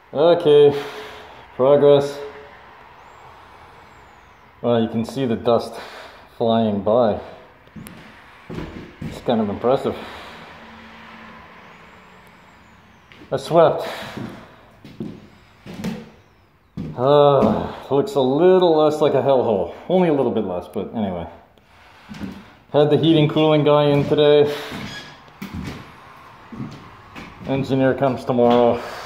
Okay, progress. Well, you can see the dust flying by. It's kind of impressive. I swept. Looks a little less like a hellhole. Only a little bit less, but anyway. Had the heating cooling guy in today. Engineer comes tomorrow.